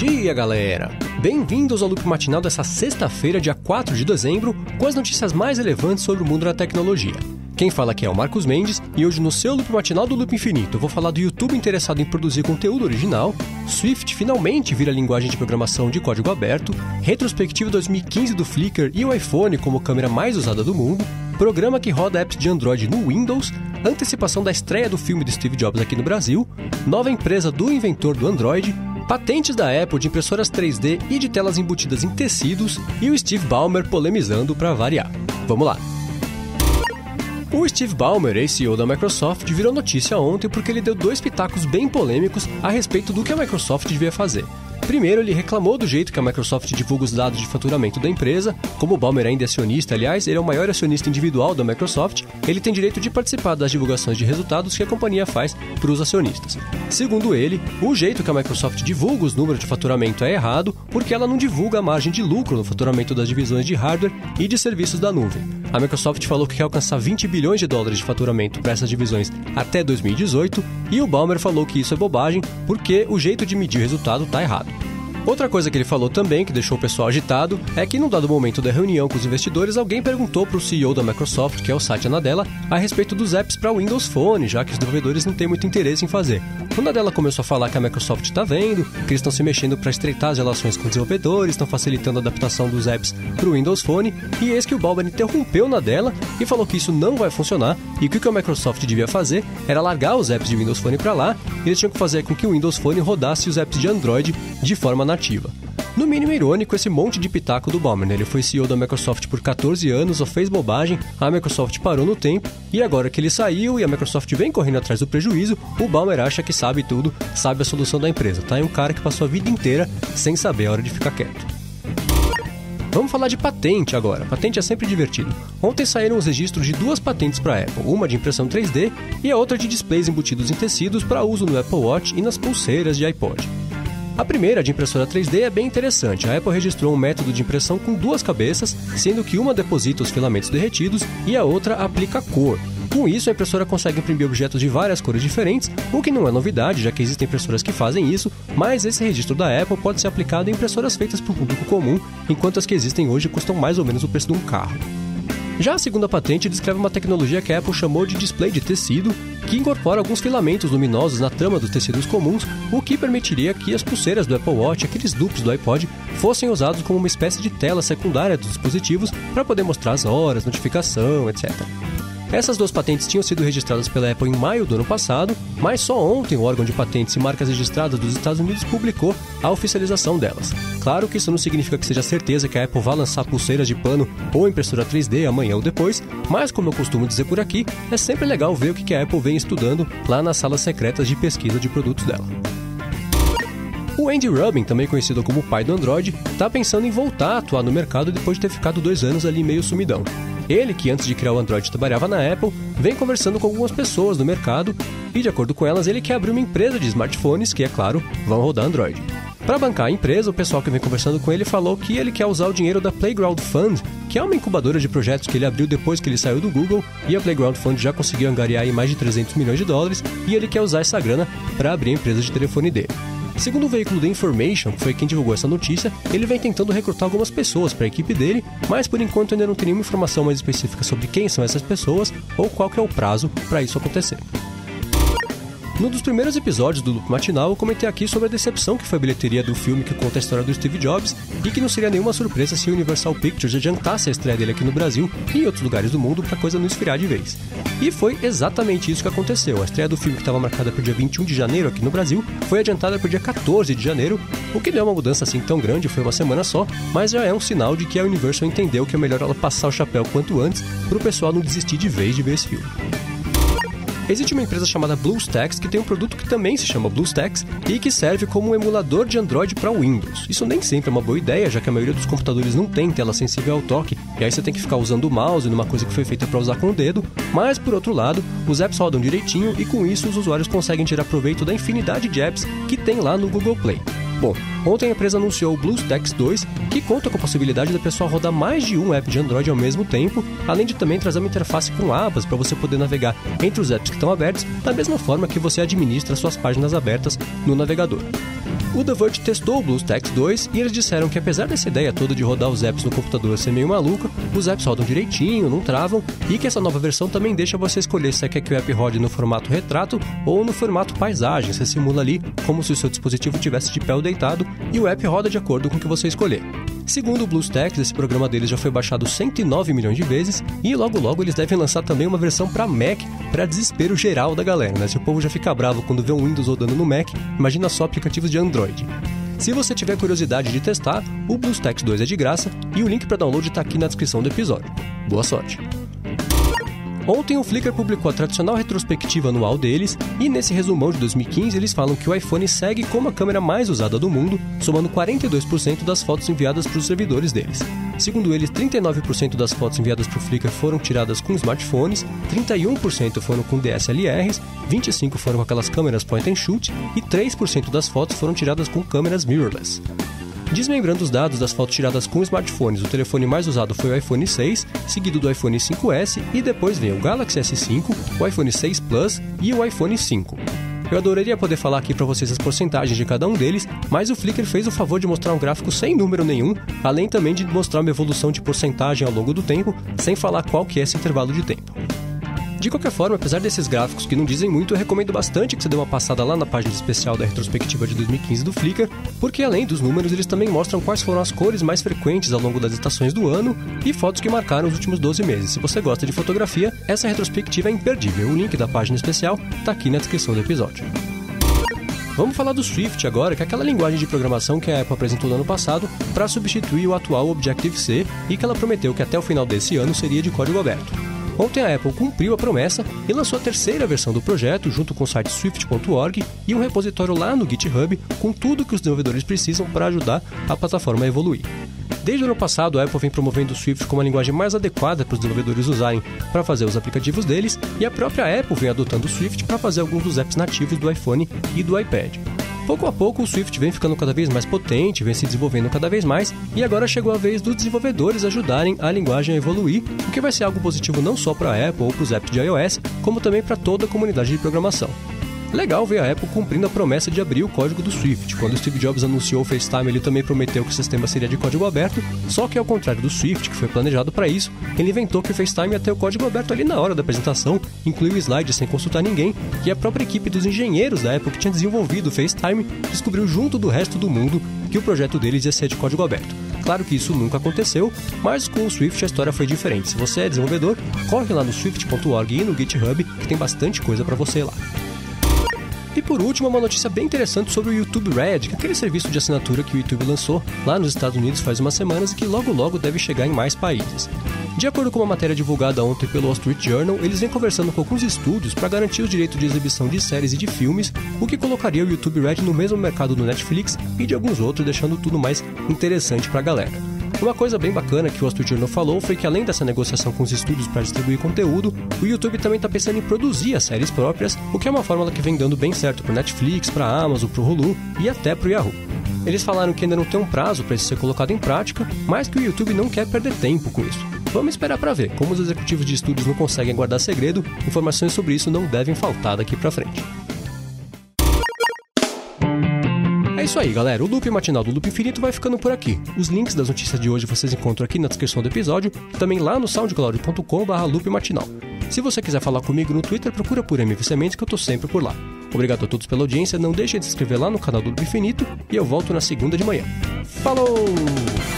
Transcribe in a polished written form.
dia, galera! Bem-vindos ao Loop Matinal dessa sexta-feira, dia 4 de dezembro, com as notícias mais relevantes sobre o mundo da tecnologia. Quem fala aqui é o Marcos Mendes, e hoje no seu Loop Matinal do Loop Infinito eu vou falar do YouTube interessado em produzir conteúdo original, Swift finalmente vira linguagem de programação de código aberto, retrospectiva 2015 do Flickr e o iPhone como câmera mais usada do mundo, programa que roda apps de Android no Windows, antecipação da estreia do filme de Steve Jobs aqui no Brasil, nova empresa do inventor do Android, patentes da Apple de impressoras 3D e de telas embutidas em tecidos e o Steve Ballmer polemizando para variar. Vamos lá! O Steve Ballmer, ex-CEO da Microsoft, virou notícia ontem porque ele deu dois pitacos bem polêmicos a respeito do que a Microsoft devia fazer. Primeiro, ele reclamou do jeito que a Microsoft divulga os dados de faturamento da empresa. Como o Ballmer ainda é acionista, aliás, ele é o maior acionista individual da Microsoft, ele tem direito de participar das divulgações de resultados que a companhia faz para os acionistas. Segundo ele, o jeito que a Microsoft divulga os números de faturamento é errado porque ela não divulga a margem de lucro no faturamento das divisões de hardware e de serviços da nuvem. A Microsoft falou que quer alcançar $20 bilhões de faturamento para essas divisões até 2018 e o Ballmer falou que isso é bobagem porque o jeito de medir o resultado está errado. Outra coisa que ele falou também, que deixou o pessoal agitado, é que num dado momento da reunião com os investidores, alguém perguntou para o CEO da Microsoft, que é o Satya Nadella, a respeito dos apps para Windows Phone, já que os desenvolvedores não têm muito interesse em fazer. O Nadella começou a falar que a Microsoft está vendo, que eles estão se mexendo para estreitar as relações com os desenvolvedores, estão facilitando a adaptação dos apps para o Windows Phone, e eis que o Ballmer interrompeu o Nadella e falou que isso não vai funcionar e que o que a Microsoft devia fazer era largar os apps de Windows Phone para lá e eles tinham que fazer com que o Windows Phone rodasse os apps de Android de forma nativa. No mínimo irônico esse monte de pitaco do Ballmer, né? Ele foi CEO da Microsoft por 14 anos, só fez bobagem, a Microsoft parou no tempo, e agora que ele saiu e a Microsoft vem correndo atrás do prejuízo, o Ballmer acha que sabe tudo, sabe a solução da empresa, tá? É um cara que passou a vida inteira sem saber a hora de ficar quieto. Vamos falar de patente agora. Patente é sempre divertido. Ontem saíram os registros de duas patentes para a Apple, uma de impressão 3D e a outra de displays embutidos em tecidos para uso no Apple Watch e nas pulseiras de iPod. A primeira, de impressora 3D, é bem interessante. A Apple registrou um método de impressão com duas cabeças, sendo que uma deposita os filamentos derretidos e a outra aplica a cor. Com isso, a impressora consegue imprimir objetos de várias cores diferentes, o que não é novidade, já que existem impressoras que fazem isso, mas esse registro da Apple pode ser aplicado em impressoras feitas para o público comum, enquanto as que existem hoje custam mais ou menos o preço de um carro. Já a segunda patente descreve uma tecnologia que a Apple chamou de display de tecido, que incorpora alguns filamentos luminosos na trama dos tecidos comuns, o que permitiria que as pulseiras do Apple Watch, aqueles duplos do iPod, fossem usados como uma espécie de tela secundária dos dispositivos para poder mostrar as horas, notificação, etc. Essas duas patentes tinham sido registradas pela Apple em maio do ano passado, mas só ontem o órgão de patentes e marcas registradas dos Estados Unidos publicou a oficialização delas. Claro que isso não significa que seja certeza que a Apple vai lançar pulseiras de pano ou impressora 3D amanhã ou depois, mas como eu costumo dizer por aqui, é sempre legal ver o que a Apple vem estudando lá nas salas secretas de pesquisa de produtos dela. O Andy Rubin, também conhecido como o pai do Android, está pensando em voltar a atuar no mercado depois de ter ficado 2 anos ali meio sumidão. Ele, que antes de criar o Android trabalhava na Apple, vem conversando com algumas pessoas do mercado e, de acordo com elas, ele quer abrir uma empresa de smartphones que, é claro, vão rodar Android. Para bancar a empresa, o pessoal que vem conversando com ele falou que ele quer usar o dinheiro da Playground Fund, que é uma incubadora de projetos que ele abriu depois que ele saiu do Google, e a Playground Fund já conseguiu angariar aí mais de $300 milhões, e ele quer usar essa grana para abrir a empresa de telefone dele. Segundo o veículo The Information, que foi quem divulgou essa notícia, ele vem tentando recrutar algumas pessoas para a equipe dele, mas por enquanto ainda não tem nenhuma informação mais específica sobre quem são essas pessoas ou qual que é o prazo para isso acontecer. Num dos primeiros episódios do Loop Matinal, eu comentei aqui sobre a decepção que foi a bilheteria do filme que conta a história do Steve Jobs e que não seria nenhuma surpresa se a Universal Pictures adiantasse a estreia dele aqui no Brasil e em outros lugares do mundo para a coisa não esfriar de vez. E foi exatamente isso que aconteceu. A estreia do filme, que estava marcada para o dia 21 de janeiro aqui no Brasil, foi adiantada para o dia 14 de janeiro, o que não é uma mudança assim tão grande, foi uma semana só, mas já é um sinal de que a Universal entendeu que é melhor ela passar o chapéu quanto antes para o pessoal não desistir de vez de ver esse filme. Existe uma empresa chamada BlueStacks que tem um produto que também se chama BlueStacks e que serve como um emulador de Android para Windows. Isso nem sempre é uma boa ideia, já que a maioria dos computadores não tem tela sensível ao toque, e aí você tem que ficar usando o mouse numa coisa que foi feita para usar com o dedo, mas por outro lado, os apps rodam direitinho e com isso os usuários conseguem tirar proveito da infinidade de apps que tem lá no Google Play. Bom, ontem a empresa anunciou o BlueStacks 2, que conta com a possibilidade da pessoa rodar mais de um app de Android ao mesmo tempo, além de também trazer uma interface com abas para você poder navegar entre os apps que estão abertos, da mesma forma que você administra suas páginas abertas no navegador. O The Verge testou o BlueStacks 2 e eles disseram que apesar dessa ideia toda de rodar os apps no computador ser meio maluca, os apps rodam direitinho, não travam, e que essa nova versão também deixa você escolher se quer que o app rode no formato retrato ou no formato paisagem. Você simula ali como se o seu dispositivo estivesse de pé ou deitado e o app roda de acordo com o que você escolher. Segundo o BlueStacks, esse programa deles já foi baixado 109 milhões de vezes e logo eles devem lançar também uma versão para Mac, para desespero geral da galera, né? Se o povo já fica bravo quando vê um Windows rodando no Mac, imagina só aplicativos de Android. Se você tiver curiosidade de testar, o BlueStacks 2 é de graça e o link para download está aqui na descrição do episódio. Boa sorte! Ontem o Flickr publicou a tradicional retrospectiva anual deles e nesse resumão de 2015 eles falam que o iPhone segue como a câmera mais usada do mundo, somando 42% das fotos enviadas para os servidores deles. Segundo eles, 39% das fotos enviadas para o Flickr foram tiradas com smartphones, 31% foram com DSLRs, 25% foram com aquelas câmeras point and shoot e 3% das fotos foram tiradas com câmeras mirrorless. Desmembrando os dados das fotos tiradas com smartphones, o telefone mais usado foi o iPhone 6, seguido do iPhone 5S e depois vem o Galaxy S5, o iPhone 6 Plus e o iPhone 5. Eu adoraria poder falar aqui para vocês as porcentagens de cada um deles, mas o Flickr fez o favor de mostrar um gráfico sem número nenhum, além também de mostrar uma evolução de porcentagem ao longo do tempo, sem falar qual que é esse intervalo de tempo. De qualquer forma, apesar desses gráficos que não dizem muito, eu recomendo bastante que você dê uma passada lá na página especial da retrospectiva de 2015 do Flickr, porque além dos números, eles também mostram quais foram as cores mais frequentes ao longo das estações do ano e fotos que marcaram os últimos 12 meses. Se você gosta de fotografia, essa retrospectiva é imperdível. O link da página especial está aqui na descrição do episódio. Vamos falar do Swift agora, que é aquela linguagem de programação que a Apple apresentou no ano passado para substituir o atual Objective-C e que ela prometeu que até o final desse ano seria de código aberto. Ontem a Apple cumpriu a promessa e lançou a terceira versão do projeto junto com o site swift.org e um repositório lá no GitHub com tudo que os desenvolvedores precisam para ajudar a plataforma a evoluir. Desde o ano passado, a Apple vem promovendo o Swift como a linguagem mais adequada para os desenvolvedores usarem para fazer os aplicativos deles e a própria Apple vem adotando o Swift para fazer alguns dos apps nativos do iPhone e do iPad. Pouco a pouco, o Swift vem ficando cada vez mais potente, vem se desenvolvendo cada vez mais, e agora chegou a vez dos desenvolvedores ajudarem a linguagem a evoluir, o que vai ser algo positivo não só para a Apple ou para os apps de iOS, como também para toda a comunidade de programação. Legal ver a Apple cumprindo a promessa de abrir o código do Swift. Quando o Steve Jobs anunciou o FaceTime, ele também prometeu que o sistema seria de código aberto, só que ao contrário do Swift, que foi planejado para isso, ele inventou que o FaceTime ia ter o código aberto ali na hora da apresentação, incluiu slides sem consultar ninguém, e a própria equipe dos engenheiros da Apple que tinha desenvolvido o FaceTime descobriu junto do resto do mundo que o projeto deles ia ser de código aberto. Claro que isso nunca aconteceu, mas com o Swift a história foi diferente. Se você é desenvolvedor, corre lá no swift.org e no GitHub, que tem bastante coisa para você lá. E por último, uma notícia bem interessante sobre o YouTube Red, que é aquele serviço de assinatura que o YouTube lançou lá nos Estados Unidos faz umas semanas e que logo deve chegar em mais países. De acordo com uma matéria divulgada ontem pelo Wall Street Journal, eles vêm conversando com alguns estúdios para garantir os direitos de exibição de séries e de filmes, o que colocaria o YouTube Red no mesmo mercado do Netflix e de alguns outros, deixando tudo mais interessante para a galera. Uma coisa bem bacana que o Wall Street Journal falou foi que além dessa negociação com os estúdios para distribuir conteúdo, o YouTube também está pensando em produzir as séries próprias, o que é uma fórmula que vem dando bem certo para Netflix, para Amazon, para o Hulu e até para o Yahoo. Eles falaram que ainda não tem um prazo para isso ser colocado em prática, mas que o YouTube não quer perder tempo com isso. Vamos esperar para ver. Como os executivos de estúdios não conseguem guardar segredo, informações sobre isso não devem faltar daqui para frente. É isso aí, galera. O Loop Matinal do Loop Infinito vai ficando por aqui. Os links das notícias de hoje vocês encontram aqui na descrição do episódio e também lá no soundcloud.com/loopmatinal. Se você quiser falar comigo no Twitter, procura por MV Sementes que eu tô sempre por lá. Obrigado a todos pela audiência, não deixem de se inscrever lá no canal do Loop Infinito e eu volto na segunda de manhã. Falou!